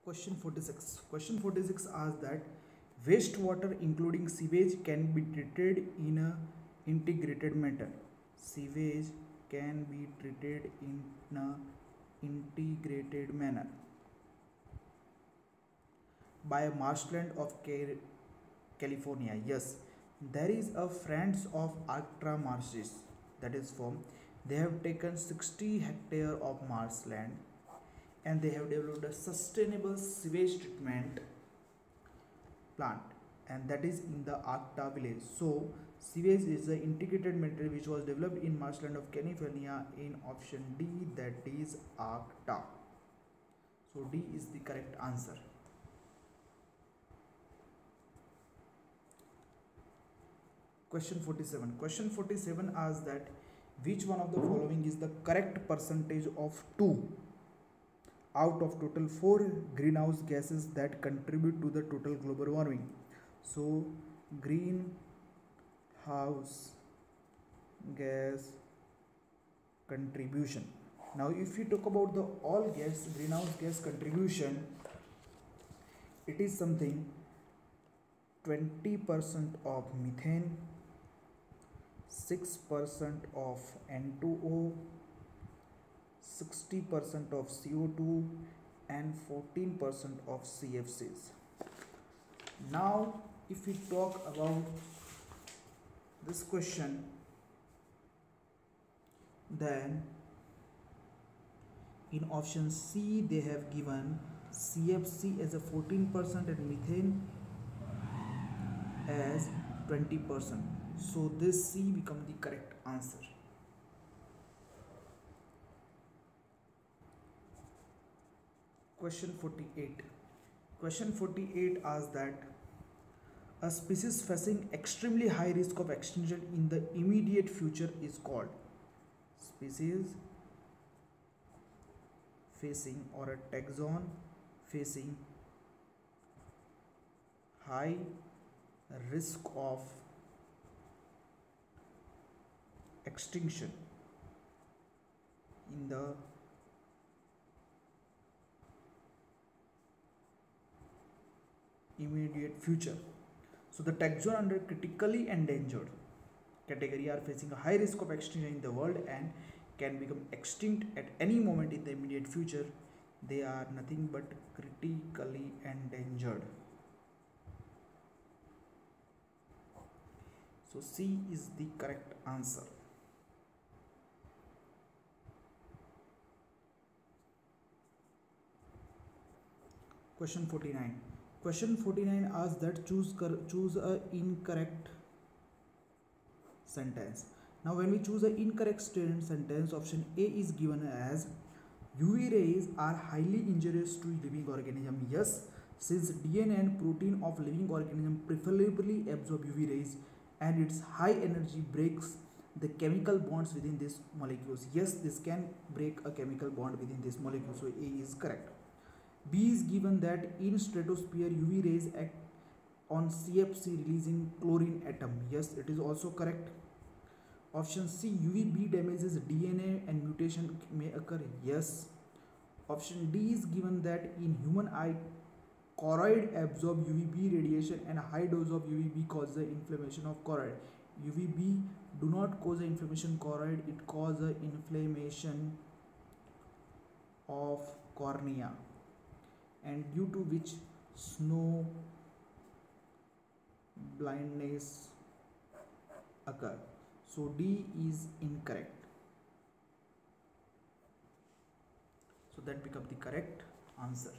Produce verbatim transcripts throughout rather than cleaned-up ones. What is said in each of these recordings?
Question forty-six. Question forty-six asks that wastewater including sewage can be treated in a integrated manner. Sewage can be treated in a integrated manner by a marshland of California. Yes, there is a Friends of Arctra marshes that is formed. They have taken sixty hectare of marshland and they have developed a sustainable sewage treatment plant, and that is in the Arcta village. So sewage is the integrated material which was developed in marshland of California in option D, that is Arcta. So D is the correct answer. Question forty-seven. Question forty-seven asks that which one of the following is the correct percentage of two out of total four greenhouse gases that contribute to the total global warming. So greenhouse gas contribution. Now if we talk about the all gas greenhouse gas contribution, it is something twenty percent of methane, six percent of N two O, sixty percent of C O two and fourteen percent of C F Cs. Now if we talk about this question, then in option C they have given C F C as a fourteen percent and methane as twenty percent. So this C become the correct answer. Question forty-eight. Question forty-eight asks that a species facing extremely high risk of extinction in the immediate future is called. Species facing or a taxon facing high risk of extinction in the immediate future. So the taxon under critically endangered category are facing a high risk of extinction in the world and can become extinct at any moment in the immediate future. They are nothing but critically endangered. So C is the correct answer. Question forty-nine. Question forty-nine asks that choose choose a incorrect sentence. Now when we choose an incorrect sentence, option A is given as U V rays are highly injurious to living organism. Yes, since D N A and protein of living organism preferably absorb U V rays and its high energy breaks the chemical bonds within these molecules. Yes, this can break a chemical bond within this molecule. So A is correct. B is given that in stratosphere U V rays act on C F C releasing chlorine atom. Yes, it is also correct. Option C, U V B damages D N A and mutation may occur. Yes. Option D is given that in human eye choroid absorb U V B radiation and a high dose of U V B causes the inflammation of choroid. U V B do not cause the inflammation choroid, it causes inflammation of cornea, and due to which snow blindness occur. So D is incorrect. So that becomes the correct answer.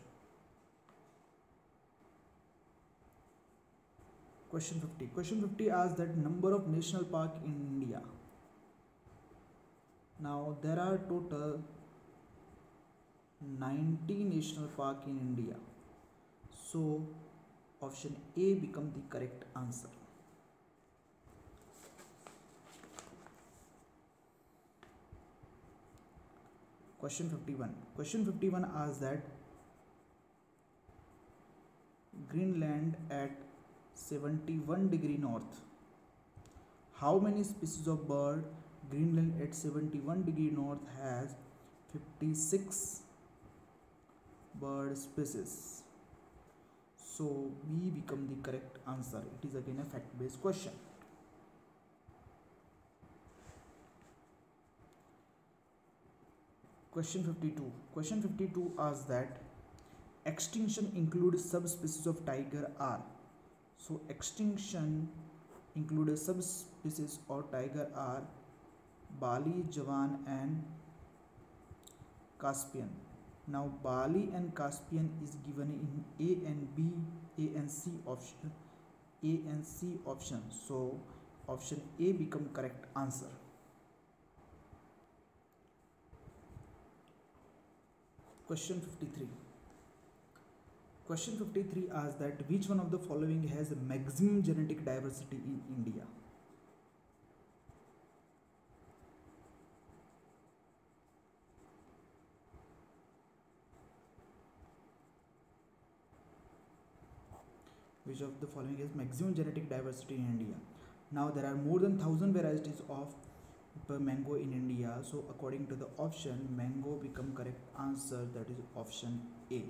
Question fifty. Question fifty asks that number of national park in India. Now there are total ninety national park in India. So option A becomes the correct answer. Question fifty-one. Question fifty-one asks that Greenland at seventy-one degree north. How many species of bird Greenland at seventy-one degree north has? fifty-six bird species. So B become the correct answer. It is again a fact based question. Question fifty-two. Question fifty-two asks that extinction includes subspecies of tiger are. So extinction include subspecies of tiger are Bali, Javan and Caspian. Now Bali and Caspian is given in A and B, A and C option, A and C option. So option A become correct answer. Question fifty-three. Question fifty-three asks that which one of the following has maximum genetic diversity in India? Which of the following has maximum genetic diversity in India? Now there are more than one thousand varieties of mango in India. So according to the option, mango become correct answer, that is option A.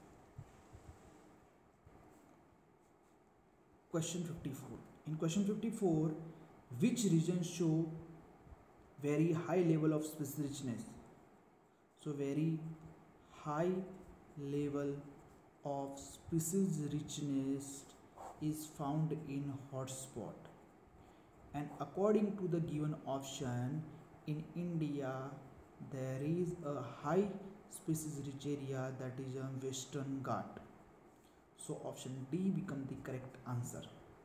Question fifty-four. In question fifty-four, which regions show very high level of species richness? So very high level of species richness is found in hotspot, and according to the given option, in India there is a high species rich area, that is a Western Ghat. So option D become the correct answer.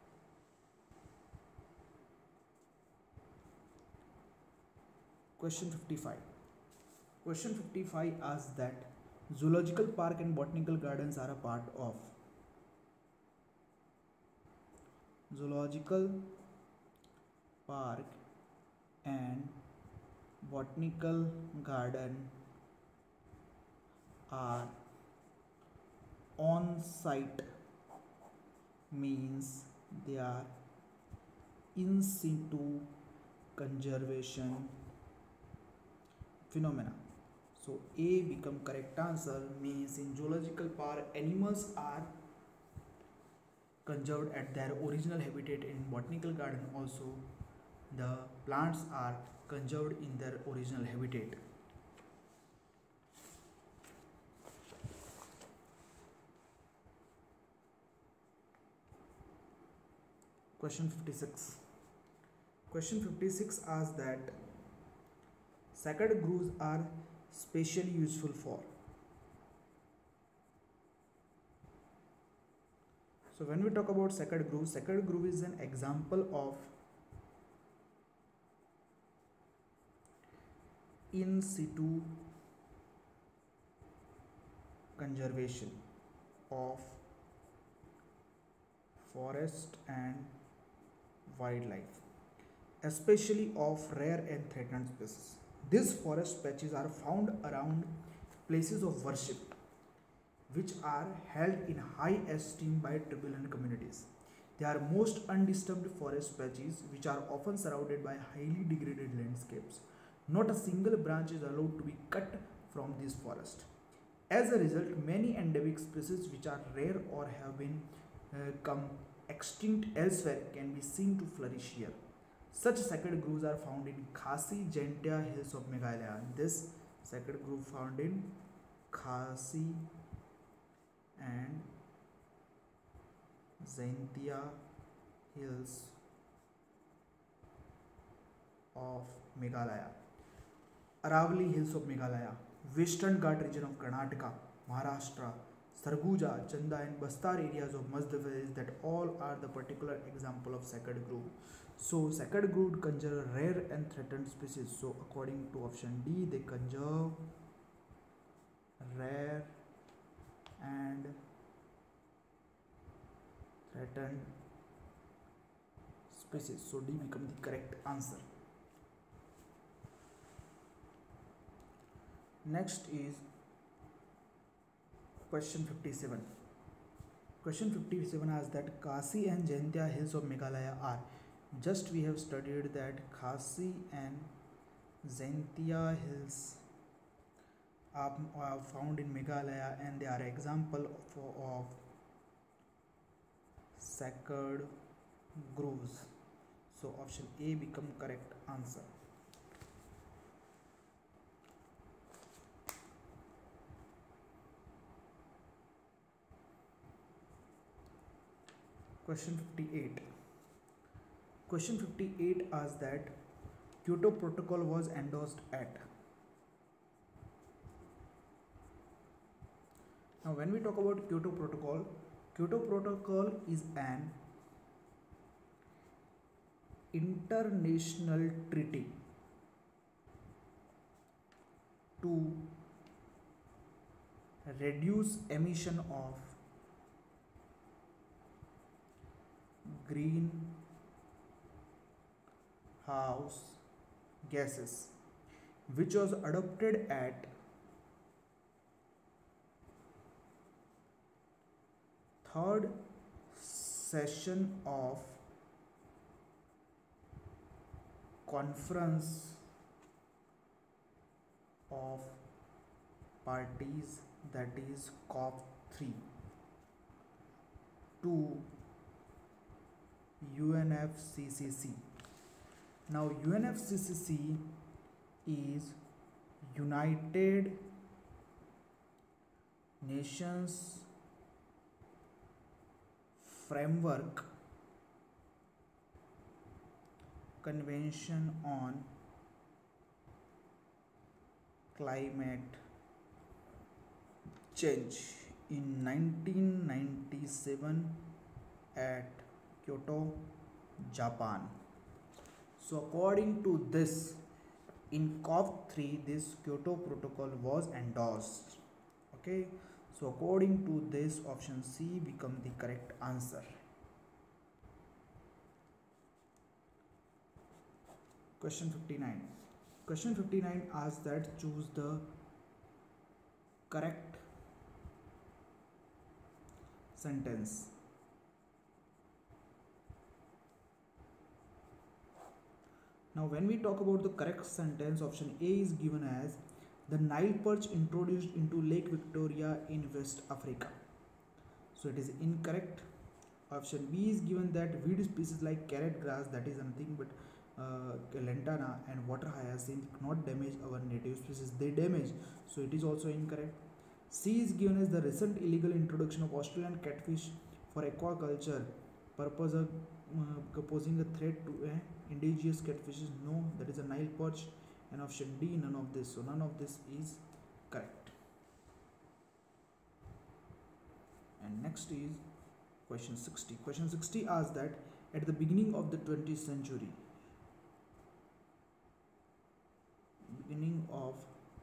Question fifty-five. Question fifty-five asks that zoological park and botanical gardens are a part of. Zoological park and botanical garden are on site, means they are in situ conservation phenomena. So A become correct answer, means in zoological park animals are conserved at their original habitat. In botanical garden also the plants are conserved in their original habitat. Question fifty-six. Question fifty-six asks that sacred groves are specially useful for. So when we talk about sacred grove, sacred grove is an example of in situ conservation of forest and wildlife, especially of rare and threatened species. These forest patches are found around places of worship, which are held in high esteem by turbulent communities. They are most undisturbed forest patches which are often surrounded by highly degraded landscapes. Not a single branch is allowed to be cut from this forest. As a result, many endemic species which are rare or have been uh, come extinct elsewhere can be seen to flourish here. Such sacred groves are found in Khasi Jaintia hills of Meghalaya. This sacred grove found in Khasi and Jaintia hills of Meghalaya. Aravali hills of Meghalaya, Western Ghat region of Karnataka, Maharashtra, Sarguja, Chanda and Bastar areas of Madhya Pradesh, that all are the particular example of sacred grove. So sacred grove conserve rare and threatened species. So according to option D, they conserve rare and threatened species. So D become the correct answer. Next is question fifty-seven. Question fifty-seven asks that Khasi and Jaintia hills of Meghalaya are. Just we have studied that Khasi and Jaintia hills are, are found in Meghalaya, and they are example of, of sacred groves. So option A become correct answer. Question fifty-eight. Question fifty-eight asks that Kyoto Protocol was endorsed at. Now, when we talk about Kyoto Protocol, Kyoto Protocol is an international treaty to reduce emission of greenhouse gases, which was adopted at third session of Conference of Parties, that is COP three, to U N F C C C. Now, U N F C C C is United Nations Framework Convention on Climate Change in nineteen ninety-seven at Kyoto, Japan. So according to this, in COP three, this Kyoto Protocol was endorsed. Okay, so according to this, option C become the correct answer. Question fifty-nine. Question fifty-nine asks that choose the correct sentence. Now, when we talk about the correct sentence, option A is given as the Nile perch introduced into Lake Victoria in West Africa. So it is incorrect. Option B is given that weed species like carrot grass, that is nothing but uh, lantana and water hyacinth, not damage our native species, they damage. So it is also incorrect. C is given as the recent illegal introduction of Australian catfish for aquaculture purpose of uh, posing a threat to uh, indigenous catfishes. No, that is a Nile perch. And option D, none of this. So none of this is correct. And next is question sixty. Question sixty asks that at the beginning of the twentieth century, beginning of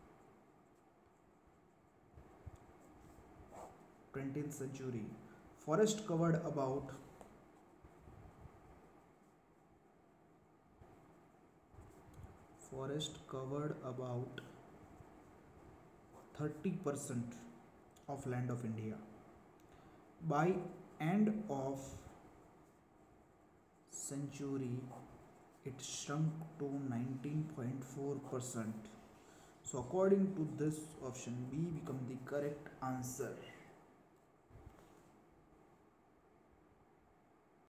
twentieth century, forest covered about forest covered about thirty percent of land of India. By end of century, it shrunk to nineteen point four percent. So according to this, option B become the correct answer.